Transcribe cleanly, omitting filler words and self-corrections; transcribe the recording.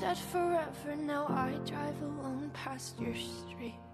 said forever, now I drive alone past your street.